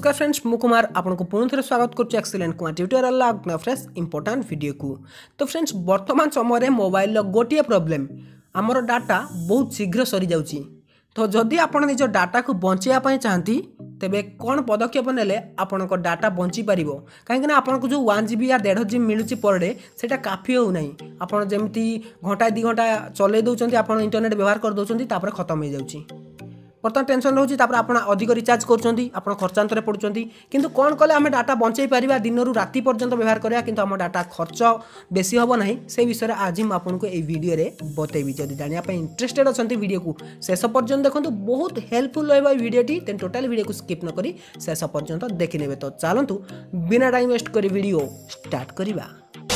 नमस्कार फ्रेंड्स मु कुमार आपको पुणी थे स्वागत करुच्ची excellent Kumar tutorial fresh important video को। तो फ्रेंड्स वर्तमान समय मोबाइल गोटे प्रॉब्लम आमर डाटा बहुत शीघ्र सरी जाउची। तो जदि आप निज डाटा को बचाई चाहती तेबे कौन पदक्षेप नेले आपण डाटा बंची पारिबो कहीं आपको जो 1 GB या 1.5 GB मिलूची पर डे सेटा काफी हो नहीं। आपड़ जमी घंटा 2 घंटा चलै दौरान आप इंटरनेट व्यवहार कर दौरान खत्म हो जाउची। बर्तमान टेंशन रोचे आप अधिक रिचार्ज कर खर्चांतर पड़ुंट किंतु कौन कले आम डाटा बंचाई पारिबा दिन रु राति पर्यंत व्यवहार करिया किंतु आम डाटा खर्च बेसी हम ना से विषय आज मुझे आपको ये वीडियो रे बतेबी। जदि जानिया इंटरेस्टेड अच्छा वीडियो को शेष पर्यंत देखो बहुत हेल्पफुल रहा वीडियोटी तेन टोटाल वीडियो को स्किप नक शेष पर्यंत देखने। तो चलतु बिना टाइम वेस्ट कर वीडियो स्टार्ट करवा।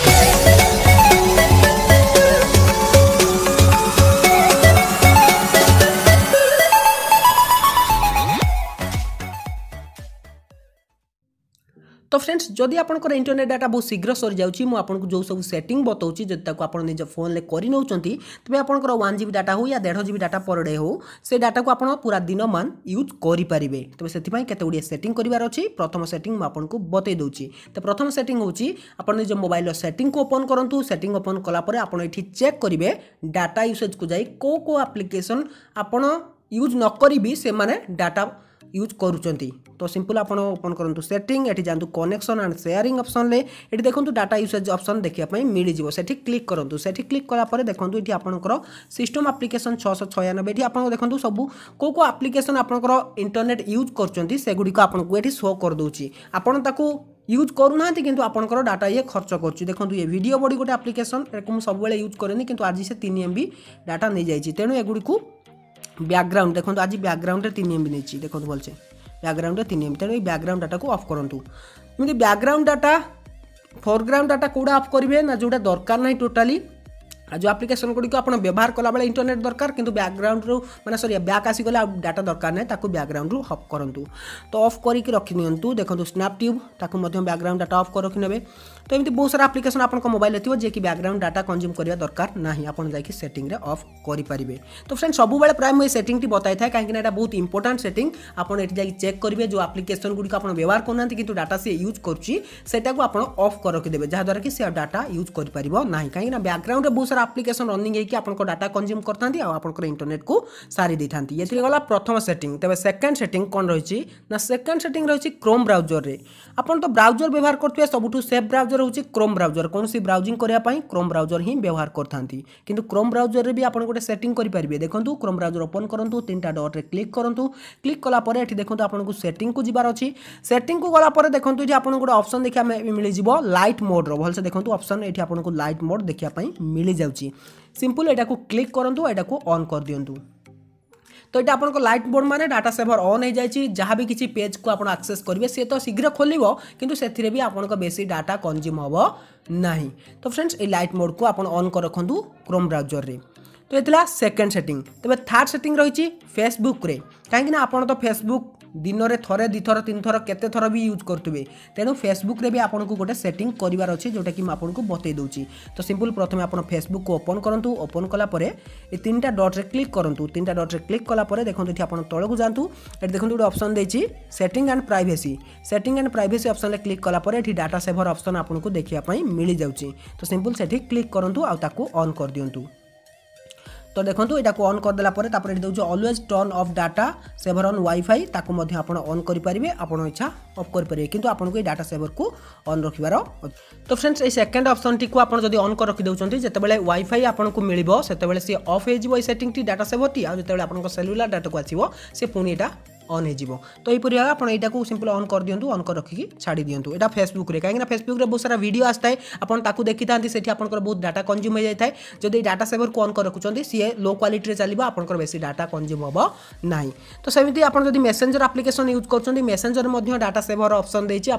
तो फ्रेंड्स जदि आपंकर इंटरनेट डाटा बहुत शीघ्र सरी जाउची मु आपको जो सब सेटिंग बताऊँगी जदि आप निज फोन में कर नौकरी तेज आपंकर 1 GB डाटा हो या 1.5 GB डाटा पर डे हो से डाटा को आप पूरा दिन मान यूज करेंगे। तेज से केतगुड़िए सेटिंग करार अच्छी प्रथम सेटिंग मुझे आपको बतई दूसरी। तो प्रथम सेटिंग होची आप निज मोबाइल सेटिंग को ओपन करूँ। सेटिंग ओपन कलापर आप चेक करेंगे डाटा यूसेज को जाई को एप्लिकेशन आपड़ यूज न करी से माने डाटा यूज करुँच। तो सिंपल आप ओपन करूँ सेटिंग ये जातु कनेक्शन एंड शेयरिंग ऑप्शन ले ये देखो डाटा यूसेज ऑप्शन देखापी मिल जाए से क्लिक करूँ। से क्लिक कलापर देखो ये आपंकर सिस्टम एप्लिकेशन 696 ये आप देखो सब को एप्लिकेशन आपंकर इंटरनेट यूज करगुड़िक आपको ये शो करदे आपड़ यूज करूना किंतु आपंकर डाटा ये खर्च कर देखो ये वीडियो बड़ी गोटे एप्लिकेशन मुझे सब यूज करेनि किंतु आज से 3 MB डाटा नहीं जाइए। तेणु एगुड़ी को बैकग्राउंड देखो आज बैकग्राउंड 3 MB नहीं देखो भलसे बैकग्राउंड 3 MB तेणु बैकग्राउंड डाटा को ऑफ करूँ। एमती बैकग्राउंड डाटा फोरग्राउंड डाटा कौटा ऑफ करेंगे ना जोटा दरकार ना टोटाली जो एप्लिकेशन गुड़ी आप व्यवहार कला बेले इंटरनेट दरकार किंतु बैकग्राउंड रू माने सॉरी बैक आसीगले डाटा दरकार ना ताकू बैकग्राउंड रू ऑफ करूँ। तो ऑफ करके रखी नियंतु देखो स्नैपट्यूब ताकू बैकग्राउंड डाटा ऑफ कर रखी ने। तो एमती बहुत सारा एप्लिकेशन आप मोबाइल थी जे कि बैकग्राउंड डाटा कंज्यूम करने दरकार ना आप जाकि सेटिंग रे ऑफ करेंगे। तो फ्रेंड्स सब बेले प्राय मुझे सेटिंग बताई था कहीं बहुत इंपोर्टाट सेटिंग आपड़ ये चेक करेंगे जो एप्लिकेशन गुड़ी आप व्यवहार करना किंतु डाटा सी यूज करुँचा आप ऑफ कर रखिदेवे जहाँद्वारा कि सी डाटा यूज कर ना कहीं बैकग्राउंड में बहुत सारा एप्लिकेशन रनिंग है कि आपको डाटा कंज्यूम करते आपंकर इंटरनेट को सारी देते। ये गला प्रथम सेटिंग। तेज सेकेंड सेटिंग कौन रही ना सेकेंड सेटिंग रही क्रोम ब्राउजर रे आपन तो ब्राउजर व्यवहार करते सबुठू सेफ ब्राउजर होची क्रोम ब्राउजर कौन सी ब्राउजिंग करने क्रोम ब्राउजर ही व्यवहार करते किंतु क्रोम ब्राउजर रे भी आप गोटे सेटिंग करेंगे। देखो क्रोम ब्राउजर ओपन करूँ 3टा डॉट रे क्लिक करूँ क्लिक कलापर ये देखो आपको सेटिंग को जीवार अच्छी सेटिंग को गलापर देखो ये आपको गोटे ऑप्शन देखा मिल जाए लाइट मोड भल से देखो ऑप्शन ये आपको लाइट मोड देखापी मिल जाऊँगी। सिंपल यहाँ को क्लिक करूँ यहाँ को ऑन कर दिंतु। तो ये आपको लाइट मोड माने डाटा सेवर ऑन हो जाए जहाँ भी किसी पेज को आप एक्सेस करेंगे सी तो शीघ्र खोल किंतु से भी आपको बेसी डाटा कंज्यूम हम ना। तो फ्रेंड्स ये लाइट मोड को आप ऑन कर रखु क्रोम ब्राउजर रे। तो ये सेकेंड सेटिंग। तेज थर्ड सेटिंग रही फेसबुक रे कहीं आप तो फेसबुक दिन में थे 2 थर 3 थर केते थर भी यूज करुवे तेणु फेसबुक रे भी आपको गोटे सेटिंग करार अच्छे जोटा कि आपको बतई दूसरी। तो सिंपल प्रथम आप फेसबुक को ओपन करूँ ओपन कलापर ये 3टा डॉट रे क्लिक करूँ 3टा डॉट रे क्लिक कलापर देखो ये आप तौक जातु ये देखो गोटे ऑप्शन देती सेटिंग एंड प्राइवेसी ऑप्शन में क्लिक कलापर ये डाटा सेवर ऑप्शन आपको देखापी मिल जाऊँगी। तो सिंपल से क्लिक करूँ आउ ऑन कर दिंतु। तो देखो यहाँ को ऑन करदेला दूसरे always turn off data saver on wifi ताकू आप ऑन करेंगे आप इच्छा ऑफ करेंगे किंतु आपको ये डाटा सेवर को ऑन रखार। तो फ्रेंड्स ये सेकेंड ऑप्शन टी को आप ऑन कर रखी दौरान जितेबाला वाईफाई आपको मिल से सी ऑफ हो सेटिंग टी डाटा सेवर टी आते आप सेलुलार डाटा को आसो से पुणी यहाँ ऑन हो। तो यहीपरी भाव आप यहाँ सिंपल ऑन कर दिंतु ऑन कर रखिकी छाड़ी दिंतु। यहाँ फेसबुक रे कहीं फेसबुक रे बहुत सारा वीडियो आसता है आपको देखी था से बहुत डाटा कंज्यूम हो जाए जब डाटा सेवर को ऑन कर रखुच्च सी लो क्वालिटी चलो आपंकर बेसी डाटा कंज्यूम हम ना। तो सेमती आप मेसेंजर एप्लिकेशन यूज कर मेसेंजर में डाटा सेवर ऑप्शन देती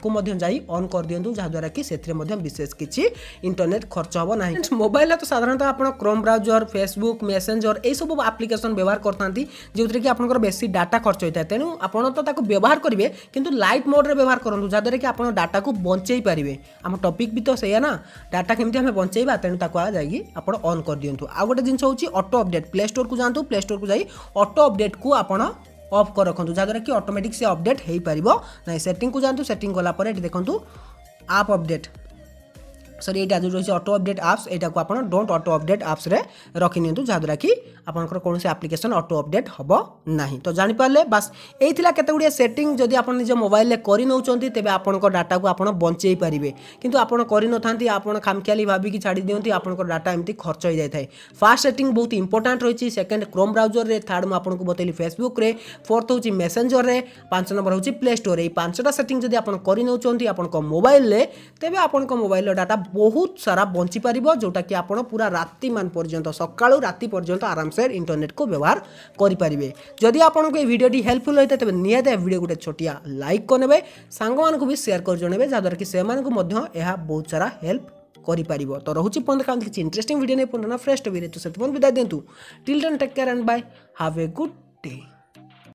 ऑन कर दिंतु जहाँद्वारा कि से विशेष किसी इंटरनेट खर्च हम ना। मोबाइल तो साधारणतः आप क्रोम ब्राउजर फेसबुक मेसेंजर ये सब एप्लिकेशन व्यवहार करते जो कि आपंकर बेसी डाटा खर्च होता है तेणु आपड़ तो व्यवहार करेंगे किंतु लाइट मोड रे व्यवहार करूँ जहाँद्वारा कि आप डाटा को बंचई पारे। आम टॉपिक भी तो सैया ना डाटा केमती आम बंचेबा तेणु जाकि आप ऑन कर दिंतु। आ गोटे जिन हूँ ऑटो अपडेट प्ले स्टोर को जातु प्ले स्टोर को जाई ऑटो अपडेट को आप ऑफ कर रखु जहाँद्वारा कि ऑटोमेटिक से अपडेट हो पार ना। सेटिंग को जातु सेटिंग गलापर ये देखूँ आप अपडेट सॉरी ये जो रही ऑटो अपडेट आप्स यहाँ को आप डोंट ऑटो अपडेट आप्स रे रखि नियंतु जहाँद्वारा कि आपंकर कौन से एप्लिकेशन ऑटो अपडेट हम ना। तो जानीपारे बास यही केतगुड़िया सेटिंग जदि आप निज मोबाइल में कर तेज आपण डाटा को आप बंचे पारे किंतु आपड़ कर आप खामखियाली भाविकी छाड़ी दिखती आपंकर डाटा एमती खर्च हो जाए। फास्ट सेटिंग बहुत इंपोर्टाट रही। सेकेंड क्रोम ब्राउजर रे, थर्ड मुझे आपको बतैली फेसबुक रे, फोर्थ हूँ मेसेंजर रे, 5 नंबर हूँ प्ले स्टोर। ये 5टा सेटिंग जब आप कर मोबाइल में तेज आपण मोबाइल डाटा बहुत सारा बंची पार जोटा कि आप पूरा राति मान पर्यंत सकाळु राति पर्यंत आराम से इंटरनेट को व्यवहार करें। जदि आपको ये वीडियो हेल्पफुल होता है तेज निहत वीडियो गोटे छोटिया लाइक करने सांग मानक भी शेयर कर जणवे जहाँद्वारा कि से बहुत सारा हेल्प करिपारिबो। तो रहुछि पंद्रह किसी इंटरेस्टिंग वीडियो नहीं पुनः फ्रेश टॉपिक तो से विदाय दिंतु। Till then take care and bye, have a good day.